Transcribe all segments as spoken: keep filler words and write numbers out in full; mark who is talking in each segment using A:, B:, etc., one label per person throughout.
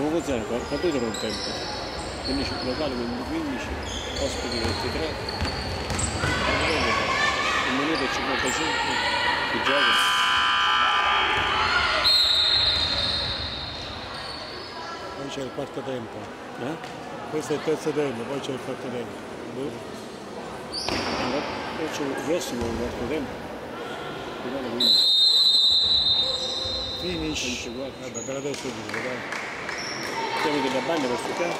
A: Come funziona? Quanto dura un tempo? quindici locali, quindi quindici, ospiti ventitré, un minuto e cinquantacinque di gioco.
B: Poi c'è il quarto tempo.
A: Eh?
B: Questo è il terzo tempo, poi c'è il quarto tempo.
A: Poi c'è il prossimo un quarto tempo.
B: Finish. Vabbè, per adesso dico, dai.
A: Siamo che da bagno per giocare?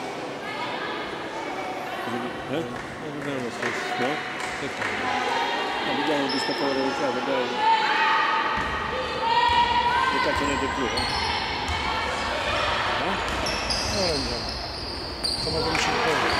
A: Eh?
B: Non è lo stesso.
A: No? Ma vediamo di staccare il gioco, dai. Che cazzo ne è di più, eh? Eh?
B: Ora andiamo. Siamo con i cinque.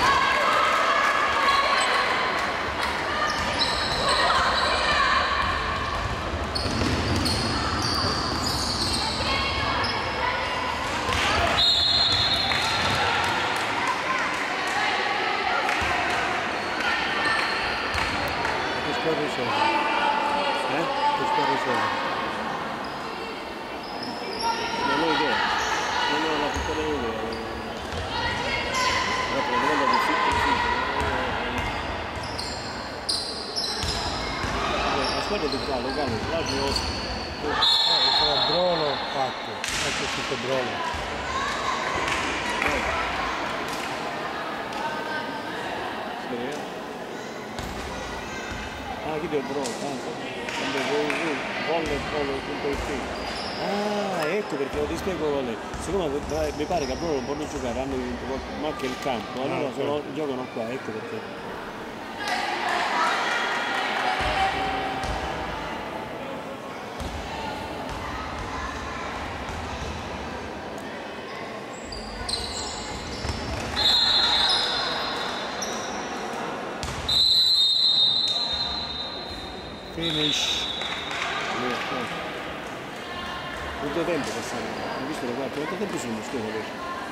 B: Squadre sono?
A: Eh?
B: Che squadre sono?
A: Non ho idea. Non ho la piccola idea. La domanda di difficile. La squadra di qua, locale, l'altro è ospite.
B: Eh, sarà Brolo quattro. Ecco scritto Brolo.
A: Ah, chi è il Bro? Tanto. volley.it. Ah, ecco perché lo ti spiego lei. Siccome mi pare che a Bro non possono giocare, hanno anche il campo, allora se no giocano qua, ecco perché.
B: Finish.
A: Quanto tempo passano? Hai visto le quattro? Quanto tempo sono? Scusa,